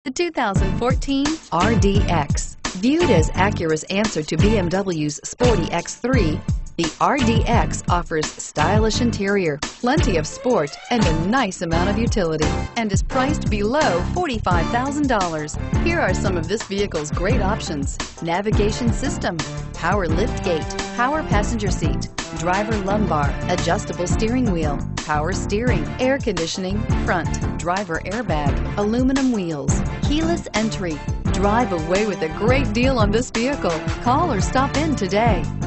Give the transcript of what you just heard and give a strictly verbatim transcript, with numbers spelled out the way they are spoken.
The two thousand fourteen R D X. Viewed as Acura's answer to B M W's sporty X three, the R D X offers stylish interior, plenty of sport, and a nice amount of utility, and is priced below forty-five thousand dollars. Here are some of this vehicle's great options: navigation system, power liftgate, power passenger seat, driver lumbar, adjustable steering wheel, power steering, air conditioning, front, driver airbag, aluminum wheels, keyless entry. Drive away with a great deal on this vehicle. Call or stop in today.